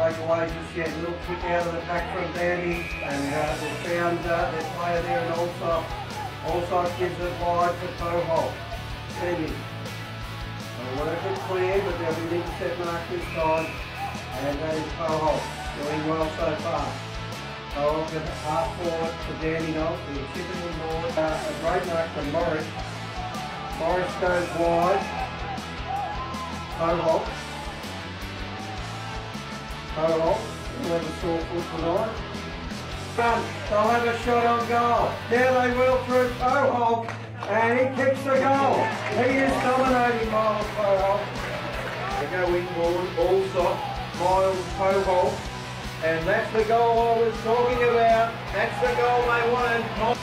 takeaways this year. Little kick out of the back from Danny, and they found their player there, and also gives it wide for Toho. Sending. They work it clear, but there'll be an intercept mark this time, and that is Toho. Doing well so far. Toho gets a half forward to Danny Knowles. He's chipping him forward. A great mark from Morris. Morris goes wide. Toho. Toho will have a sore foot tonight. They'll have a shot on goal. Now they will through Toho, and he kicks the goal. He is dominating Miles Toho. They go inboard also, Miles Toho, and that's the goal I was talking about. That's the goal they wanted.